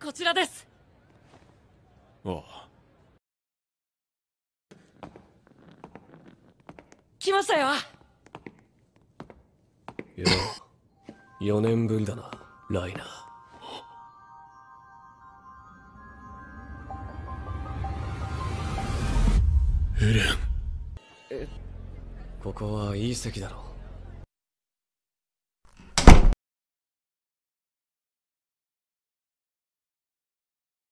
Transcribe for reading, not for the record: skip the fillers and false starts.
こちらです。 ああ。 来ましたよ。 いや、4年ぶりだな、ライナー。 エレン。 ここはいい席だろう。